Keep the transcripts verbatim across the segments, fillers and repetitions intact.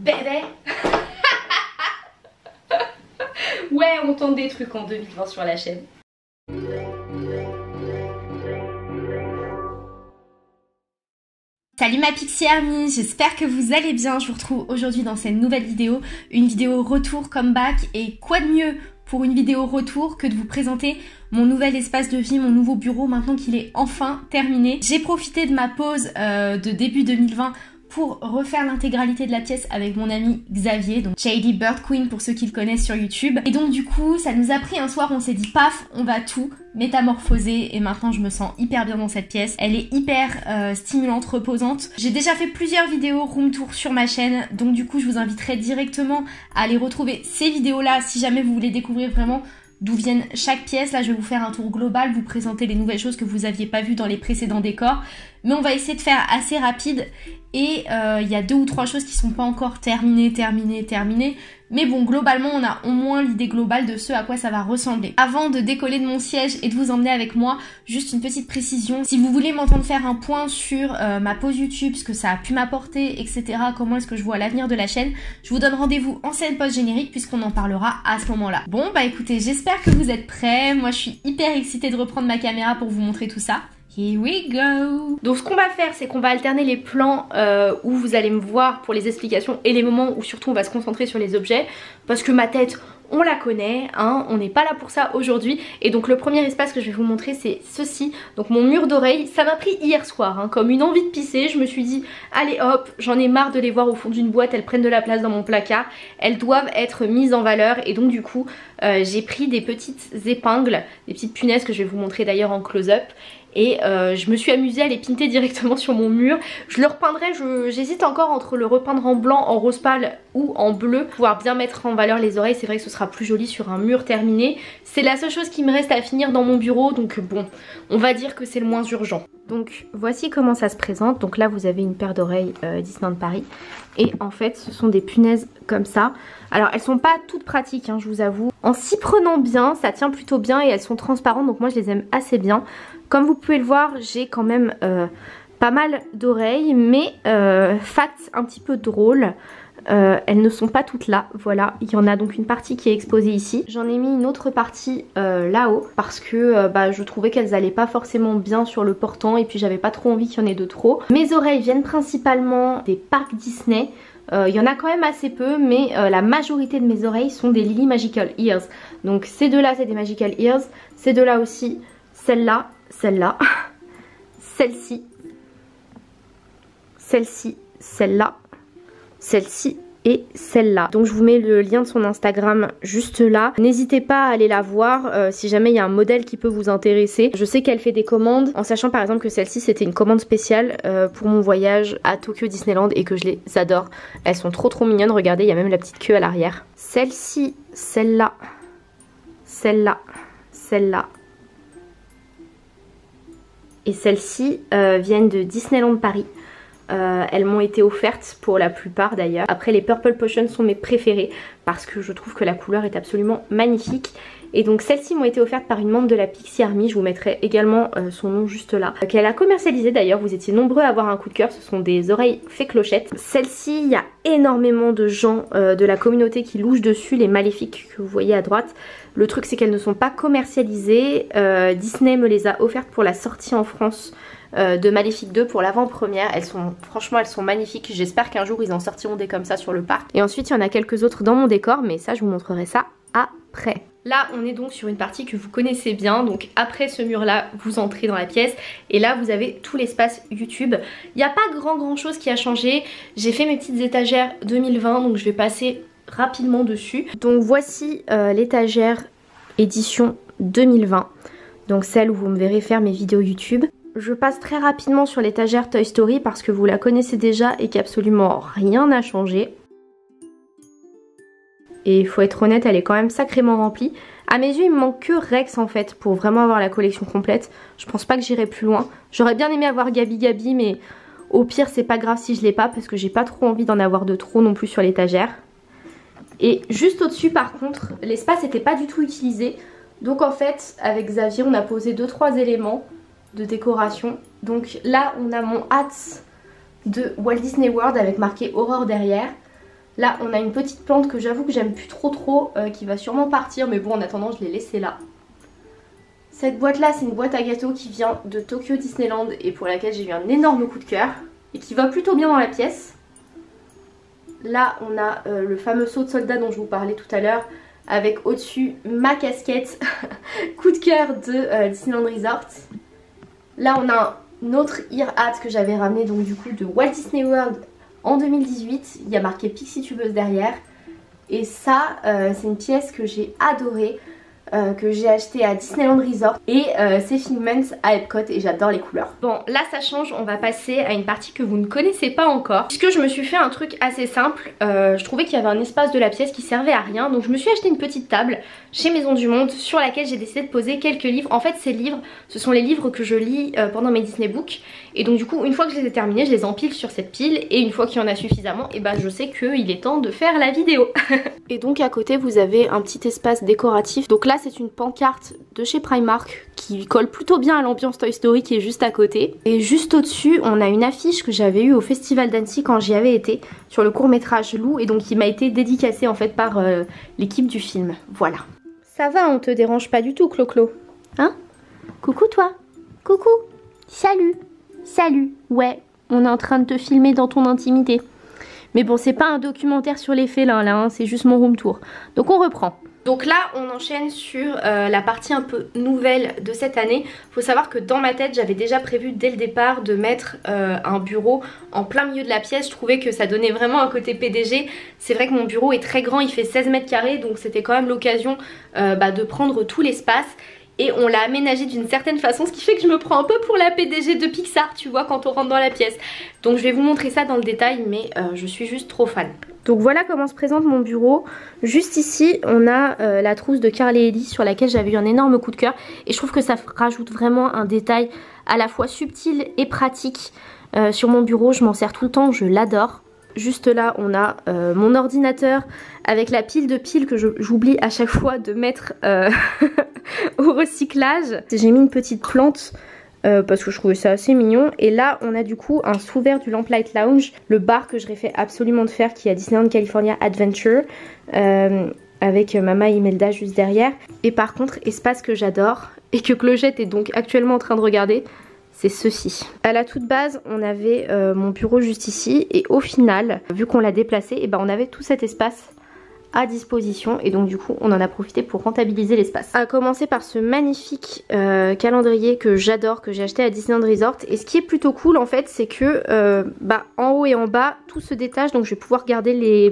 Bébé. Ouais, on tente des trucs en deux mille vingt sur la chaîne. Salut ma Pixie Army, j'espère que vous allez bien. Je vous retrouve aujourd'hui dans cette nouvelle vidéo, une vidéo retour comeback. Et quoi de mieux pour une vidéo retour que de vous présenter mon nouvel espace de vie, mon nouveau bureau maintenant qu'il est enfin terminé. J'ai profité de ma pause euh, de début deux mille vingt pour refaire l'intégralité de la pièce avec mon ami Xavier, donc Shady Bird Queen pour ceux qui le connaissent sur YouTube. Et donc du coup, ça nous a pris un soir, on s'est dit paf, on va tout métamorphoser et maintenant je me sens hyper bien dans cette pièce. Elle est hyper euh, stimulante, reposante. J'ai déjà fait plusieurs vidéos room tour sur ma chaîne, donc du coup je vous inviterai directement à aller retrouver ces vidéos-là si jamais vous voulez découvrir vraiment d'où viennent chaque pièce. Là je vais vous faire un tour global, vous présenter les nouvelles choses que vous aviez pas vues dans les précédents décors. Mais on va essayer de faire assez rapide et il euh, y a deux ou trois choses qui sont pas encore terminées, terminées, terminées. Mais bon, globalement, on a au moins l'idée globale de ce à quoi ça va ressembler. Avant de décoller de mon siège et de vous emmener avec moi, juste une petite précision. Si vous voulez m'entendre faire un point sur euh, ma pause YouTube, ce que ça a pu m'apporter, et cetera, comment est-ce que je vois l'avenir de la chaîne, je vous donne rendez-vous en scène post-générique puisqu'on en parlera à ce moment-là. Bon, bah écoutez, j'espère que vous êtes prêts. Moi, je suis hyper excitée de reprendre ma caméra pour vous montrer tout ça. Here we go! Donc ce qu'on va faire, c'est qu'on va alterner les plans euh, où vous allez me voir pour les explications et les moments où surtout on va se concentrer sur les objets, parce que ma tête, on la connaît, hein, on n'est pas là pour ça aujourd'hui. Et donc le premier espace que je vais vous montrer, c'est ceci, donc mon mur d'oreille. Ça m'a pris hier soir, hein, comme une envie de pisser. Je me suis dit, allez hop, j'en ai marre de les voir au fond d'une boîte, elles prennent de la place dans mon placard, elles doivent être mises en valeur. Et donc du coup, euh, j'ai pris des petites épingles, des petites punaises que je vais vous montrer d'ailleurs en close-up. Et euh, je me suis amusée à les pinter directement sur mon mur. Je le repeindrai, j'hésite encore entre le repeindre en blanc, en rose pâle ou en bleu, pouvoir bien mettre en valeur les oreilles. C'est vrai que ce sera plus joli sur un mur terminé. C'est la seule chose qui me reste à finir dans mon bureau, donc bon, on va dire que c'est le moins urgent. Donc voici comment ça se présente. Donc là vous avez une paire d'oreilles euh, Disneyland Paris. Et en fait ce sont des punaises comme ça. Alors elles sont pas toutes pratiques, hein, je vous avoue. En s'y prenant bien, ça tient plutôt bien et elles sont transparentes, donc moi je les aime assez bien. Comme vous pouvez le voir, j'ai quand même euh, pas mal d'oreilles, mais euh, fact un petit peu drôle, euh, elles ne sont pas toutes là, voilà. Il y en a donc une partie qui est exposée ici. J'en ai mis une autre partie euh, là-haut, parce que euh, bah, je trouvais qu'elles allaient pas forcément bien sur le portant, et puis j'avais pas trop envie qu'il y en ait de trop. Mes oreilles viennent principalement des parcs Disney. Il euh, y en a quand même assez peu, mais euh, la majorité de mes oreilles sont des Lily Magical Ears. Donc ces deux-là, c'est des Magical Ears, ces deux-là aussi, celle-là, celle-là, celle-ci, celle-ci, celle-là, celle-ci et celle-là. Donc je vous mets le lien de son Instagram juste là. N'hésitez pas à aller la voir euh, si jamais il y a un modèle qui peut vous intéresser. Je sais qu'elle fait des commandes, en sachant par exemple que celle-ci c'était une commande spéciale euh, pour mon voyage à Tokyo Disneyland et que je les adore. Elles sont trop trop mignonnes, regardez, il y a même la petite queue à l'arrière. Celle-ci, celle-là, celle-là, celle-là. Et celles-ci euh, viennent de Disneyland Paris. Euh, elles m'ont été offertes pour la plupart d'ailleurs. Après les Purple Potion sont mes préférées parce que je trouve que la couleur est absolument magnifique. Et donc celles-ci m'ont été offertes par une membre de la Pixie Army. Je vous mettrai également euh, son nom juste là. Euh, Qu'elle a commercialisé d'ailleurs, vous étiez nombreux à avoir un coup de cœur. Ce sont des oreilles fait clochette. Celle-ci, il y a énormément de gens euh, de la communauté qui louchent dessus. Les maléfiques que vous voyez à droite. Le truc c'est qu'elles ne sont pas commercialisées. euh, Disney me les a offertes pour la sortie en France euh, de Maléfique deux pour l'avant-première. Elles sont, franchement elles sont magnifiques. J'espère qu'un jour ils en sortiront des comme ça sur le parc. Et ensuite il y en a quelques autres dans mon décor, mais ça je vous montrerai ça après. Là on est donc sur une partie que vous connaissez bien. Donc après ce mur là vous entrez dans la pièce et là vous avez tout l'espace YouTube. Il n'y a pas grand grand chose qui a changé. J'ai fait mes petites étagères deux mille vingt, donc je vais passer rapidement dessus. Donc voici euh, l'étagère édition deux mille vingt, donc celle où vous me verrez faire mes vidéos YouTube. Je passe très rapidement sur l'étagère Toy Story parce que vous la connaissez déjà et qu'absolument rien n'a changé. Et il faut être honnête, elle est quand même sacrément remplie. À mes yeux il me manque que Rex en fait pour vraiment avoir la collection complète. Je pense pas que j'irai plus loin. J'aurais bien aimé avoir Gabi Gabi, mais au pire c'est pas grave si je l'ai pas parce que j'ai pas trop envie d'en avoir de trop non plus sur l'étagère. Et juste au-dessus par contre, l'espace n'était pas du tout utilisé. Donc en fait, avec Xavier, on a posé deux trois éléments de décoration. Donc là, on a mon hat de Walt Disney World avec marqué Aurore derrière. Là on a une petite plante que j'avoue que j'aime plus trop trop, euh, qui va sûrement partir, mais bon en attendant je l'ai laissée là. Cette boîte là c'est une boîte à gâteaux qui vient de Tokyo Disneyland et pour laquelle j'ai eu un énorme coup de cœur et qui va plutôt bien dans la pièce. Là on a euh, le fameux saut de soldat dont je vous parlais tout à l'heure, avec au-dessus ma casquette coup de cœur de euh, Disneyland Resort. Là on a un autre ear hat que j'avais ramené donc du coup de Walt Disney World en deux mille dix-huit. Il y a marqué Pixie Tubeuse derrière. Et ça euh, c'est une pièce que j'ai adorée. Euh, que j'ai acheté à Disneyland Resort et euh, c'est Figments à Epcot et j'adore les couleurs. Bon là ça change, on va passer à une partie que vous ne connaissez pas encore puisque je me suis fait un truc assez simple. euh, je trouvais qu'il y avait un espace de la pièce qui servait à rien, donc je me suis acheté une petite table chez Maison du Monde sur laquelle j'ai décidé de poser quelques livres. En fait ces livres ce sont les livres que je lis euh, pendant mes Disney Books et donc du coup une fois que je les ai terminés je les empile sur cette pile et une fois qu'il y en a suffisamment et ben je sais qu'il est temps de faire la vidéo. Et donc à côté vous avez un petit espace décoratif, donc là c'est une pancarte de chez Primark qui colle plutôt bien à l'ambiance Toy Story qui est juste à côté. Et juste au-dessus on a une affiche que j'avais eue au Festival d'Annecy quand j'y avais été sur le court métrage Lou et donc qui m'a été dédicacé en fait par euh, l'équipe du film. Voilà. Ça va, on te dérange pas du tout Clo-Clo? Hein? Coucou toi. Coucou. Salut. Salut. Ouais, on est en train de te filmer dans ton intimité. Mais bon c'est pas un documentaire sur les félins là, hein, c'est juste mon room tour. Donc on reprend. Donc là on enchaîne sur euh, la partie un peu nouvelle de cette année. Faut savoir que dans ma tête j'avais déjà prévu dès le départ de mettre euh, un bureau en plein milieu de la pièce. Je trouvais que ça donnait vraiment un côté P D G. C'est vrai que mon bureau est très grand, il fait seize mètres carrés, donc c'était quand même l'occasion euh, bah, de prendre tout l'espace. Et on l'a aménagé d'une certaine façon, ce qui fait que je me prends un peu pour la P D G de Pixar, tu vois, quand on rentre dans la pièce. Donc je vais vous montrer ça dans le détail, mais euh, je suis juste trop fan. Donc voilà comment se présente mon bureau. Juste ici, on a euh, la trousse de Carl et Ellie sur laquelle j'avais eu un énorme coup de cœur. Et je trouve que ça rajoute vraiment un détail à la fois subtil et pratique euh, sur mon bureau. Je m'en sers tout le temps, je l'adore. Juste là on a euh, mon ordinateur avec la pile de piles que j'oublie à chaque fois de mettre euh, au recyclage. J'ai mis une petite plante euh, parce que je trouvais ça assez mignon. Et là on a du coup un sous-verre du Lamplight Lounge, le bar que je rêvais absolument de faire qui est à Disneyland California Adventure, euh, avec Mama et Imelda juste derrière. Et par contre espace que j'adore et que Clochette est donc actuellement en train de regarder, c'est ceci. À la toute base on avait euh, mon bureau juste ici et au final vu qu'on l'a déplacé et ben on avait tout cet espace à disposition et donc du coup on en a profité pour rentabiliser l'espace. À commencer par ce magnifique euh, calendrier que j'adore, que j'ai acheté à Disneyland Resort. Et ce qui est plutôt cool en fait c'est que euh, bah, en haut et en bas tout se détache, donc je vais pouvoir garder les...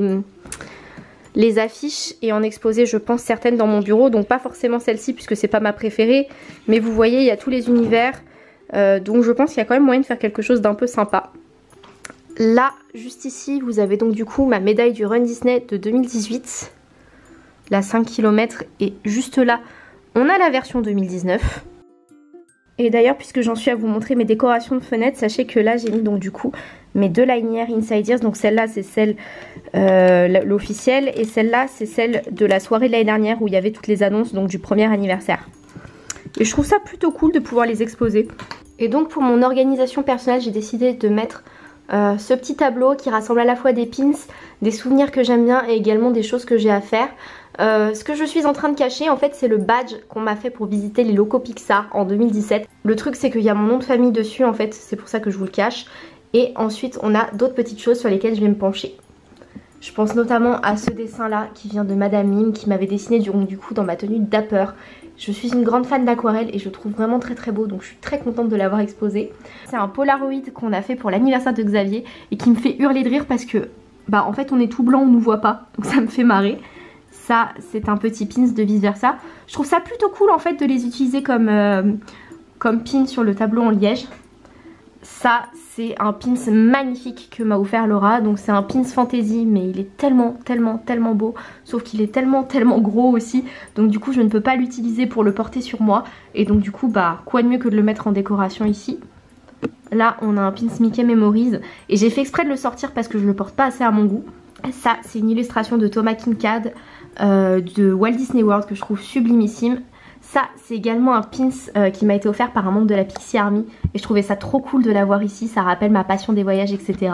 les affiches et en exposer je pense certaines dans mon bureau, donc pas forcément celle-ci puisque c'est pas ma préférée, mais vous voyez il y a tous les univers. Euh, donc je pense qu'il y a quand même moyen de faire quelque chose d'un peu sympa. Là, juste ici, vous avez donc du coup ma médaille du Run Disney de deux mille dix-huit. La cinq kilomètres. Et juste là, on a la version deux mille dix-neuf. Et d'ailleurs, puisque j'en suis à vous montrer mes décorations de fenêtres, sachez que là, j'ai mis donc du coup mes deux linières Inside Ears. Donc celle-là, c'est celle, euh, l'officielle. Et celle-là, c'est celle de la soirée de l'année dernière où il y avait toutes les annonces donc du premier anniversaire. Et je trouve ça plutôt cool de pouvoir les exposer. Et donc pour mon organisation personnelle, j'ai décidé de mettre euh, ce petit tableau qui rassemble à la fois des pins, des souvenirs que j'aime bien et également des choses que j'ai à faire. Euh, ce que je suis en train de cacher en fait c'est le badge qu'on m'a fait pour visiter les locaux Pixar en deux mille dix-sept. Le truc c'est qu'il y a mon nom de famille dessus en fait, c'est pour ça que je vous le cache. Et ensuite on a d'autres petites choses sur lesquelles je vais me pencher. Je pense notamment à ce dessin là qui vient de Madame Mime qui m'avait dessiné du, du coup dans ma tenue de Dapper. Je suis une grande fan d'aquarelle et je le trouve vraiment très très beau, donc je suis très contente de l'avoir exposé. C'est un Polaroid qu'on a fait pour l'anniversaire de Xavier et qui me fait hurler de rire parce que bah en fait on est tout blanc, on nous voit pas, donc ça me fait marrer. Ça c'est un petit pins de vice versa. Je trouve ça plutôt cool en fait de les utiliser comme, euh, comme pin sur le tableau en liège. Ça c'est un pins magnifique que m'a offert Laura, donc c'est un pins fantasy mais il est tellement tellement tellement beau, sauf qu'il est tellement tellement gros aussi, donc du coup je ne peux pas l'utiliser pour le porter sur moi et donc du coup bah quoi de mieux que de le mettre en décoration ici. Là on a un pins Mickey Memories et j'ai fait exprès de le sortir parce que je le porte pas assez à mon goût. Ça c'est une illustration de Thomas Kincaid euh, de Walt Disney World que je trouve sublimissime. Ça c'est également un pins euh, qui m'a été offert par un membre de la Pixie Army et je trouvais ça trop cool de l'avoir ici, ça rappelle ma passion des voyages, etc.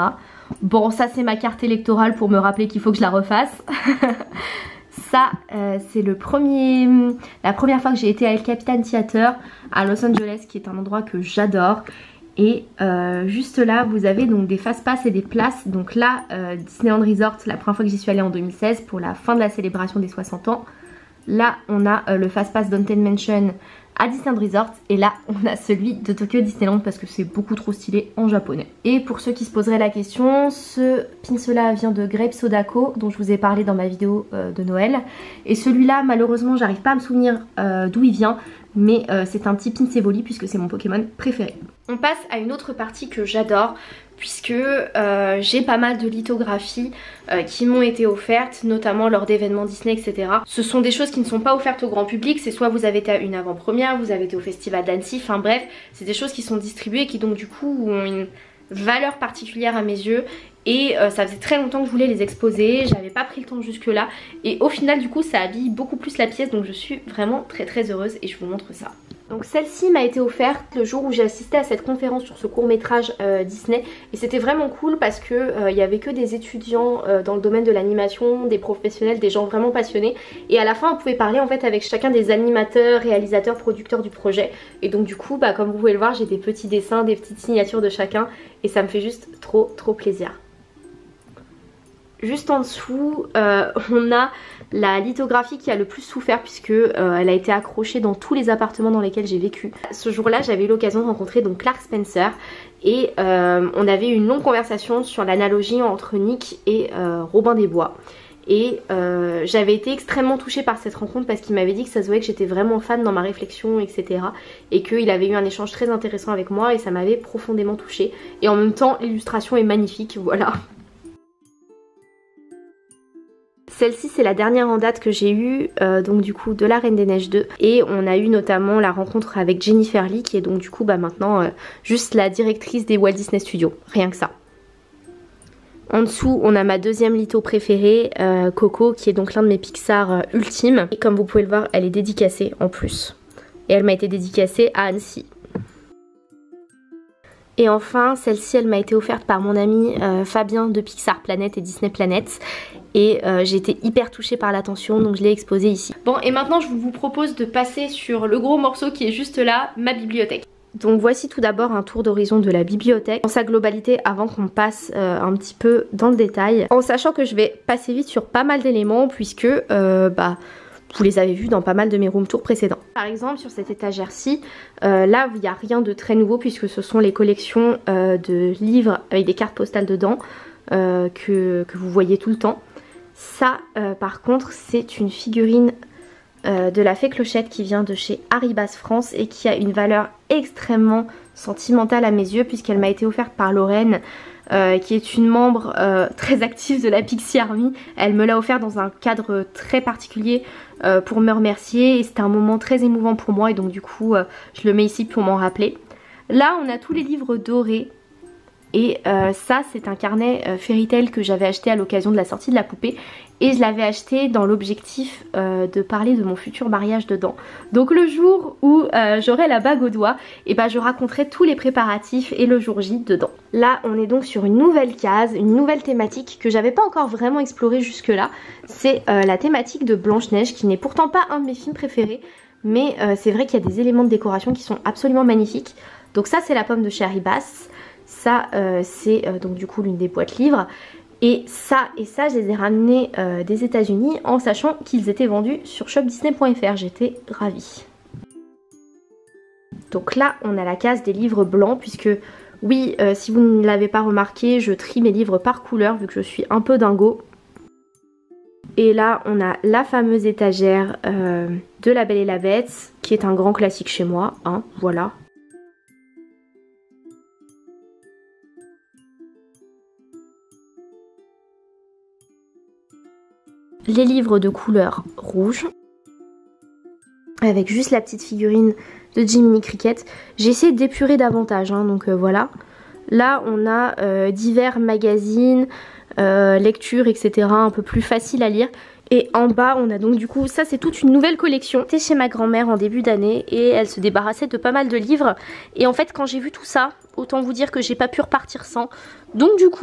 Bon, ça c'est ma carte électorale pour me rappeler qu'il faut que je la refasse. Ça, euh, c'est le premier, la première fois que j'ai été à El Capitan Theater à Los Angeles, qui est un endroit que j'adore. Et euh, juste là, vous avez donc des fast-pass et des places. Donc là, euh, Disneyland Resort, la première fois que j'y suis allée en deux mille seize pour la fin de la célébration des soixante ans. Là, on a euh, le fast-pass d'Haunted Mansion à Disneyland Resort. Et là, on a celui de Tokyo Disneyland parce que c'est beaucoup trop stylé en japonais. Et pour ceux qui se poseraient la question, ce pinceau-là vient de Grape Sodako, dont je vous ai parlé dans ma vidéo euh, de Noël. Et celui-là, malheureusement, j'arrive pas à me souvenir euh, d'où il vient. Mais euh, c'est un petit Pinsevoli puisque c'est mon Pokémon préféré. On passe à une autre partie que j'adore puisque euh, j'ai pas mal de lithographies euh, qui m'ont été offertes, notamment lors d'événements Disney, et cetera. Ce sont des choses qui ne sont pas offertes au grand public, c'est soit vous avez été à une avant-première, vous avez été au festival d'Annecy, enfin bref, c'est des choses qui sont distribuées et qui donc du coup ont une valeur particulière à mes yeux. Et euh, ça faisait très longtemps que je voulais les exposer, j'avais pas pris le temps jusque là. Et au final du coup ça habille beaucoup plus la pièce, donc je suis vraiment très très heureuse et je vous montre ça. Donc celle-ci m'a été offerte le jour où j'ai assisté à cette conférence sur ce court métrage euh, Disney. Et c'était vraiment cool parce que euh, il y avait que des étudiants euh, dans le domaine de l'animation, des professionnels, des gens vraiment passionnés. Et à la fin on pouvait parler en fait avec chacun des animateurs, réalisateurs, producteurs du projet. Et donc du coup bah, comme vous pouvez le voir, j'ai des petits dessins, des petites signatures de chacun. Et ça me fait juste trop trop plaisir. Juste en dessous, euh, on a la lithographie qui a le plus souffert puisque euh, elle a été accrochée dans tous les appartements dans lesquels j'ai vécu. Ce jour-là, j'avais eu l'occasion de rencontrer donc Clark Spencer et euh, on avait eu une longue conversation sur l'analogie entre Nick et euh, Robin des Bois. Et euh, j'avais été extrêmement touchée par cette rencontre parce qu'il m'avait dit que ça se voyait que j'étais vraiment fan dans ma réflexion, et cetera. Et qu'il avait eu un échange très intéressant avec moi et ça m'avait profondément touchée. Et en même temps, l'illustration est magnifique, voilà. Celle-ci c'est la dernière en date que j'ai eue, euh, donc du coup de la Reine des Neiges deux. Et on a eu notamment la rencontre avec Jennifer Lee qui est donc du coup bah, maintenant euh, juste la directrice des Walt Disney Studios, rien que ça. En dessous on a ma deuxième litho préférée, euh, Coco, qui est donc l'un de mes Pixar euh, ultimes. Et comme vous pouvez le voir, elle est dédicacée en plus. Et elle m'a été dédicacée à Annecy. Et enfin, celle-ci, elle m'a été offerte par mon ami euh, Fabien de Pixar Planet et Disney Planet. Et euh, j'ai été hyper touchée par l'attention, donc je l'ai exposée ici. Bon, et maintenant je vous propose de passer sur le gros morceau qui est juste là, ma bibliothèque. Donc voici tout d'abord un tour d'horizon de la bibliothèque en sa globalité avant qu'on passe euh, un petit peu dans le détail. En sachant que je vais passer vite sur pas mal d'éléments puisque euh, bah... vous les avez vus dans pas mal de mes room tours précédents. Par exemple sur cette étagère-ci, euh, là il n'y a rien de très nouveau puisque ce sont les collections euh, de livres avec des cartes postales dedans euh, que, que vous voyez tout le temps. Ça euh, par contre c'est une figurine euh, de la Fée Clochette qui vient de chez Arribas France et qui a une valeur extrêmement sentimentale à mes yeux puisqu'elle m'a été offerte par Lorraine. Euh, qui est une membre euh, très active de la Pixie Army. Elle me l'a offert dans un cadre très particulier euh, pour me remercier et c'était un moment très émouvant pour moi et donc du coup euh, je le mets ici pour m'en rappeler. Là on a tous les livres dorés et euh, ça c'est un carnet euh, Fairy Tail que j'avais acheté à l'occasion de la sortie de la poupée et je l'avais acheté dans l'objectif euh, de parler de mon futur mariage dedans. Donc le jour où euh, j'aurai la bague au doigt, et ben je raconterai tous les préparatifs et le jour J dedans. Là on est donc sur une nouvelle case, une nouvelle thématique que j'avais pas encore vraiment explorée jusque là. C'est euh, la thématique de Blanche-Neige qui n'est pourtant pas un de mes films préférés, mais euh, c'est vrai qu'il y a des éléments de décoration qui sont absolument magnifiques. Donc ça c'est la pomme de chez Arribas, ça euh, c'est euh, donc du coup l'une des boîtes livres. Et ça et ça je les ai ramenés euh, des États-Unis en sachant qu'ils étaient vendus sur shop disney point F R, j'étais ravie. Donc là on a la case des livres blancs puisque oui euh, si vous ne l'avez pas remarqué je trie mes livres par couleur vu que je suis un peu dingo. Et là on a la fameuse étagère euh, de La Belle et la Bête qui est un grand classique chez moi, hein, voilà. Les livres de couleur rouge avec juste la petite figurine de Jiminy Cricket. J'ai essayé d'épurer davantage hein, donc euh, voilà. Là on a euh, divers magazines, euh, lectures etc un peu plus facile à lire. Et en bas on a donc du coup, ça c'est toute une nouvelle collection. J'étais chez ma grand-mère en début d'année et elle se débarrassait de pas mal de livres. Et en fait quand j'ai vu tout ça, autant vous dire que j'ai pas pu repartir sans. Donc du coup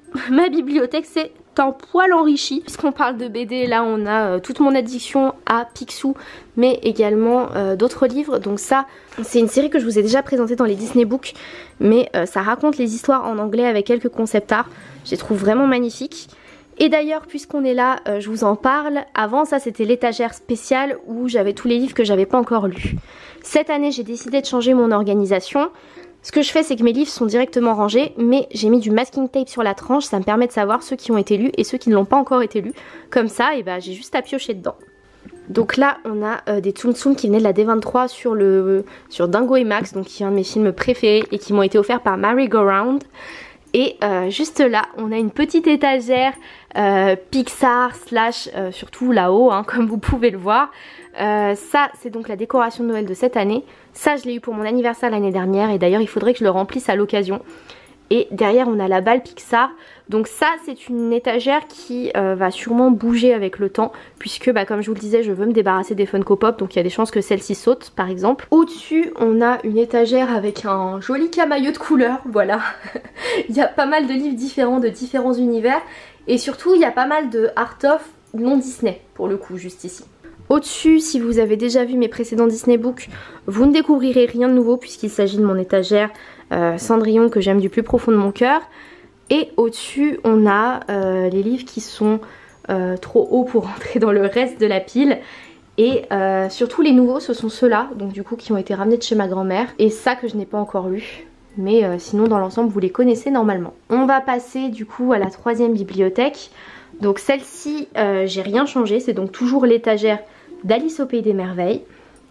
ma bibliothèque c'est un poil enrichi. Puisqu'on parle de B D, là on a euh, toute mon addiction à Picsou, mais également euh, d'autres livres. Donc ça, c'est une série que je vous ai déjà présentée dans les Disney Books, mais euh, ça raconte les histoires en anglais avec quelques concept art. Je les trouve vraiment magnifiques. Et d'ailleurs, puisqu'on est là, euh, je vous en parle. Avant, ça c'était l'étagère spéciale où j'avais tous les livres que j'avais pas encore lus. Cette année, j'ai décidé de changer mon organisation. Ce que je fais, c'est que mes livres sont directement rangés, mais j'ai mis du masking tape sur la tranche. Ça me permet de savoir ceux qui ont été lus et ceux qui ne l'ont pas encore été lus. Comme ça, et bah, j'ai juste à piocher dedans. Donc là, on a euh, des Tsum Tsum qui venaient de la D vingt-trois sur, le, sur Dingo et Max, donc qui est un de mes films préférés et qui m'ont été offerts par Merry Go Round. Et euh, juste là, on a une petite étagère euh, Pixar slash euh, surtout là-haut, hein, comme vous pouvez le voir. Euh, ça, c'est donc la décoration de Noël de cette année. Ça, je l'ai eu pour mon anniversaire l'année dernière et d'ailleurs, il faudrait que je le remplisse à l'occasion. Et derrière, on a la balle Pixar. Donc ça, c'est une étagère qui euh, va sûrement bouger avec le temps puisque, bah, comme je vous le disais, je veux me débarrasser des Funko Pop. Donc il y a des chances que celle-ci saute, par exemple. Au-dessus, on a une étagère avec un joli camailleux de couleurs. Voilà. Il y a pas mal de livres différents de différents univers. Et surtout, il y a pas mal de art-of non Disney, pour le coup, juste ici. Au-dessus, si vous avez déjà vu mes précédents Disney Books, vous ne découvrirez rien de nouveau puisqu'il s'agit de mon étagère euh, Cendrillon que j'aime du plus profond de mon cœur. Et au-dessus, on a euh, les livres qui sont euh, trop hauts pour rentrer dans le reste de la pile. Et euh, surtout les nouveaux, ce sont ceux-là, donc du coup qui ont été ramenés de chez ma grand-mère. Et ça que je n'ai pas encore lu. Mais euh, sinon dans l'ensemble vous les connaissez normalement. On va passer du coup à la troisième bibliothèque. Donc celle-ci, euh, j'ai rien changé, c'est donc toujours l'étagère d'Alice au Pays des Merveilles.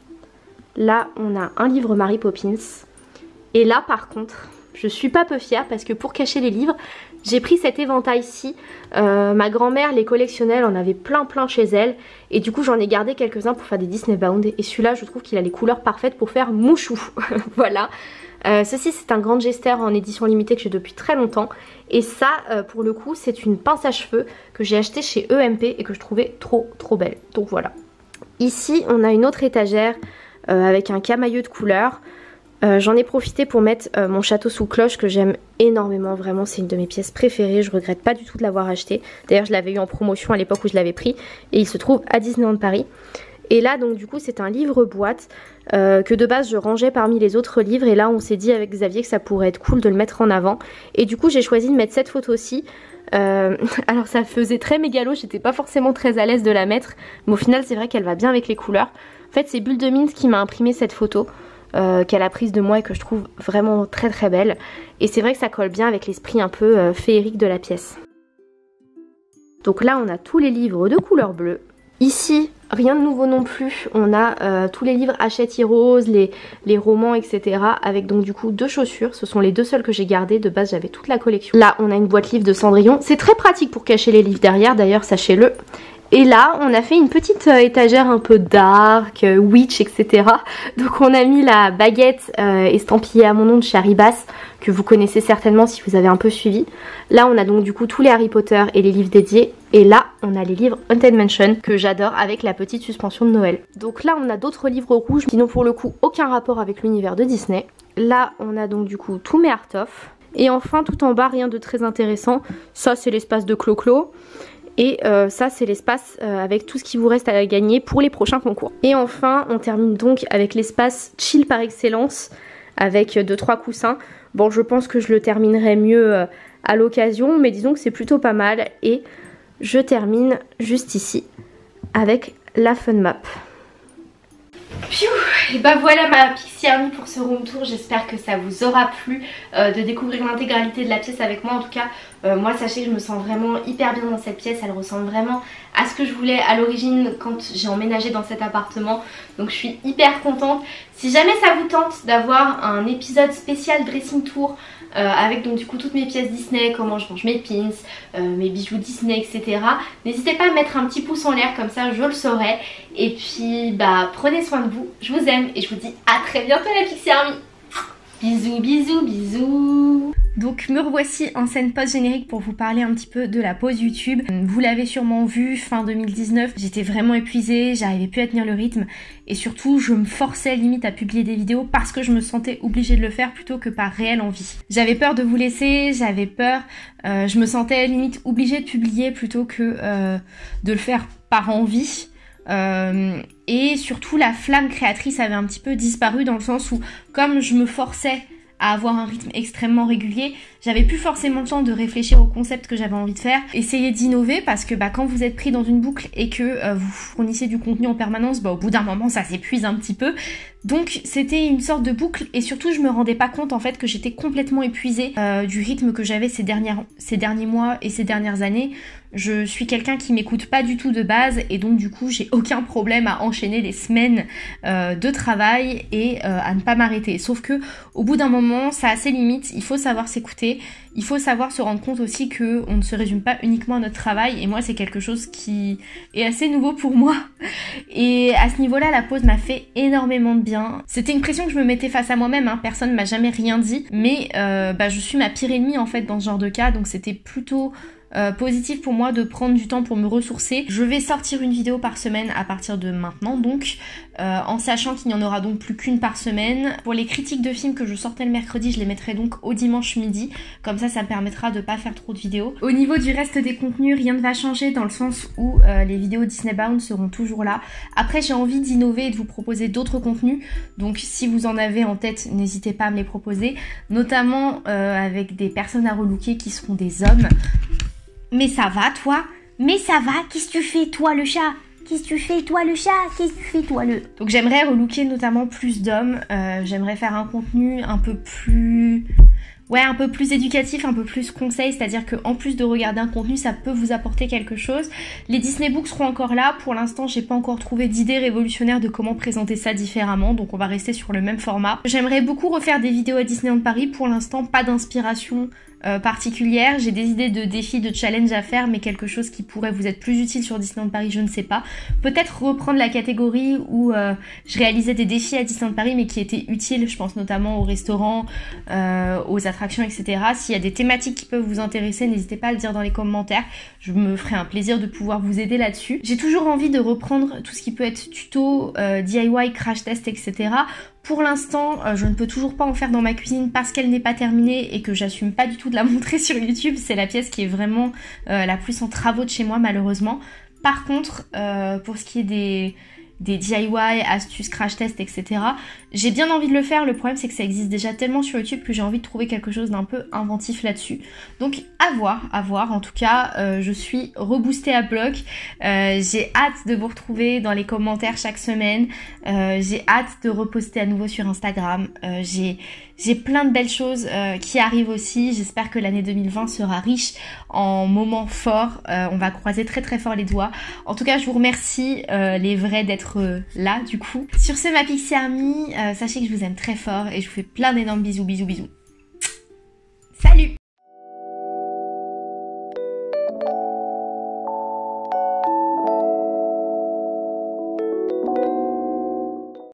Là on a un livre Mary Poppins. Et là par contre, je suis pas peu fière parce que pour cacher les livres, j'ai pris cet éventail-ci. Euh, ma grand-mère les collectionnait, elle en avait plein plein chez elle. Et du coup j'en ai gardé quelques-uns pour faire des Disney Bound. Et celui-là je trouve qu'il a les couleurs parfaites pour faire mouchou. Voilà. Euh, ceci c'est un grand gester en édition limitée que j'ai depuis très longtemps. Et ça euh, pour le coup c'est une pince à cheveux que j'ai acheté chez E M P et que je trouvais trop trop belle. Donc voilà. Ici on a une autre étagère euh, avec un camailleux de couleurs. Euh, J'en ai profité pour mettre euh, mon château sous cloche que j'aime énormément, vraiment c'est une de mes pièces préférées, je regrette pas du tout de l'avoir acheté. D'ailleurs je l'avais eu en promotion à l'époque où je l'avais pris et il se trouve à Disneyland Paris. Et là donc du coup c'est un livre boîte euh, que de base je rangeais parmi les autres livres et là on s'est dit avec Xavier que ça pourrait être cool de le mettre en avant. Et du coup j'ai choisi de mettre cette photo-ci. Euh, alors ça faisait très mégalo, j'étais pas forcément très à l'aise de la mettre, mais au final c'est vrai qu'elle va bien avec les couleurs. En fait c'est Bulle de Mint qui m'a imprimé cette photo. Euh, qu'elle a prise de moi et que je trouve vraiment très très belle. Et c'est vrai que ça colle bien avec l'esprit un peu euh, féerique de la pièce. Donc là on a tous les livres de couleur bleue. Ici rien de nouveau non plus, on a euh, tous les livres Hachette Heroes, les, les romans etc. Avec donc du coup deux chaussures, ce sont les deux seuls que j'ai gardés, de base j'avais toute la collection. Là on a une boîte livre de Cendrillon, c'est très pratique pour cacher les livres derrière d'ailleurs, sachez-le. Et là, on a fait une petite euh, étagère un peu dark, euh, witch, et cetera. Donc on a mis la baguette euh, estampillée à mon nom de chez Haribas, que vous connaissez certainement si vous avez un peu suivi. Là, on a donc du coup tous les Harry Potter et les livres dédiés. Et là, on a les livres Haunted Mansion, que j'adore, avec la petite suspension de Noël. Donc là, on a d'autres livres rouges qui n'ont pour le coup aucun rapport avec l'univers de Disney. Là, on a donc du coup tous mes art-of. Et enfin, tout en bas, rien de très intéressant. Ça, c'est l'espace de Clo-Clo. Et euh, ça c'est l'espace euh, avec tout ce qui vous reste à gagner pour les prochains concours. Et enfin on termine donc avec l'espace chill par excellence avec deux trois coussins. Bon je pense que je le terminerai mieux euh, à l'occasion mais disons que c'est plutôt pas mal. Et je termine juste ici avec la Fun Map. Et bah voilà ma Pixie Army pour ce room tour, j'espère que ça vous aura plu euh, de découvrir l'intégralité de la pièce avec moi. En tout cas euh, moi sachez que je me sens vraiment hyper bien dans cette pièce, elle ressemble vraiment à ce que je voulais à l'origine quand j'ai emménagé dans cet appartement. Donc je suis hyper contente. Si jamais ça vous tente d'avoir un épisode spécial dressing tour Euh, avec donc du coup toutes mes pièces Disney, comment je range mes pins, euh, mes bijoux Disney, et cetera. N'hésitez pas à mettre un petit pouce en l'air, comme ça je le saurai. Et puis bah prenez soin de vous, je vous aime et je vous dis à très bientôt la Pixie Army. Bisous bisous bisous. Donc me revoici en scène post-générique pour vous parler un petit peu de la pause YouTube. Vous l'avez sûrement vu, fin deux mille dix-neuf, j'étais vraiment épuisée, j'arrivais plus à tenir le rythme et surtout je me forçais limite à publier des vidéos parce que je me sentais obligée de le faire plutôt que par réelle envie. J'avais peur de vous laisser, j'avais peur, euh, je me sentais limite obligée de publier plutôt que euh, de le faire par envie. Euh, et surtout la flamme créatrice avait un petit peu disparu dans le sens où comme je me forçais à avoir un rythme extrêmement régulier, j'avais plus forcément le temps de réfléchir au concept que j'avais envie de faire, essayer d'innover parce que bah, quand vous êtes pris dans une boucle et que euh, vous fournissez du contenu en permanence, bah, au bout d'un moment ça s'épuise un petit peu. Donc c'était une sorte de boucle et surtout je me rendais pas compte en fait que j'étais complètement épuisée euh, du rythme que j'avais ces, dernières, ces derniers mois et ces dernières années. Je suis quelqu'un qui m'écoute pas du tout de base et donc du coup j'ai aucun problème à enchaîner des semaines euh, de travail et euh, à ne pas m'arrêter. Sauf que au bout d'un moment ça a ses limites, il faut savoir s'écouter, il faut savoir se rendre compte aussi que on ne se résume pas uniquement à notre travail et moi c'est quelque chose qui est assez nouveau pour moi. Et à ce niveau-là la pause m'a fait énormément de bien. C'était une pression que je me mettais face à moi-même, hein. Personne m'a jamais rien dit mais euh, bah, je suis ma pire ennemie en fait dans ce genre de cas donc c'était plutôt Euh, positif pour moi de prendre du temps pour me ressourcer. Je vais sortir une vidéo par semaine à partir de maintenant donc euh, en sachant qu'il n'y en aura donc plus qu'une par semaine. Pour les critiques de films que je sortais le mercredi, je les mettrai donc au dimanche midi, comme ça ça me permettra de pas faire trop de vidéos. Au niveau du reste des contenus, rien ne va changer dans le sens où euh, les vidéos Disney Bound seront toujours là. Après j'ai envie d'innover et de vous proposer d'autres contenus, donc si vous en avez en tête n'hésitez pas à me les proposer, notamment euh, avec des personnes à relooker qui seront des hommes. Mais ça va, toi? Mais ça va? Qu'est-ce que tu fais, toi, le chat? Qu'est-ce que tu fais, toi, le chat? Qu'est-ce que tu fais, toi, le... Donc j'aimerais relooker notamment plus d'hommes. Euh, j'aimerais faire un contenu un peu plus... Ouais, un peu plus éducatif, un peu plus conseil, c'est-à-dire qu'en plus de regarder un contenu, ça peut vous apporter quelque chose. Les Disney Books seront encore là. Pour l'instant, j'ai pas encore trouvé d'idée révolutionnaire de comment présenter ça différemment, donc on va rester sur le même format. J'aimerais beaucoup refaire des vidéos à Disneyland Paris. Pour l'instant, pas d'inspiration Euh, particulière, j'ai des idées de défis, de challenge à faire, mais quelque chose qui pourrait vous être plus utile sur Disneyland Paris, je ne sais pas. Peut-être reprendre la catégorie où euh, je réalisais des défis à Disneyland Paris, mais qui étaient utiles, je pense notamment aux restaurants, euh, aux attractions, et cetera. S'il y a des thématiques qui peuvent vous intéresser, n'hésitez pas à le dire dans les commentaires, je me ferai un plaisir de pouvoir vous aider là-dessus. J'ai toujours envie de reprendre tout ce qui peut être tuto, euh, D I Y, crash test, et cetera. Pour l'instant, euh, je ne peux toujours pas en faire dans ma cuisine parce qu'elle n'est pas terminée et que j'assume pas du tout de la montrer sur YouTube. C'est la pièce qui est vraiment euh, la plus en travaux de chez moi, malheureusement. Par contre, euh, pour ce qui est des, des D I Y, astuces, crash test, et cetera, j'ai bien envie de le faire. Le problème, c'est que ça existe déjà tellement sur YouTube que j'ai envie de trouver quelque chose d'un peu inventif là-dessus. Donc, à voir, à voir. En tout cas, euh, je suis reboostée à bloc. Euh, j'ai hâte de vous retrouver dans les commentaires chaque semaine. Euh, j'ai hâte de reposter à nouveau sur Instagram. Euh, j'ai... J'ai plein de belles choses euh, qui arrivent aussi. J'espère que l'année deux mille vingt sera riche en moments forts. Euh, on va croiser très très fort les doigts. En tout cas, je vous remercie euh, les vrais d'être euh, là du coup. Sur ce, ma Pixie Army, euh, sachez que je vous aime très fort et je vous fais plein d'énormes bisous, bisous, bisous. Salut!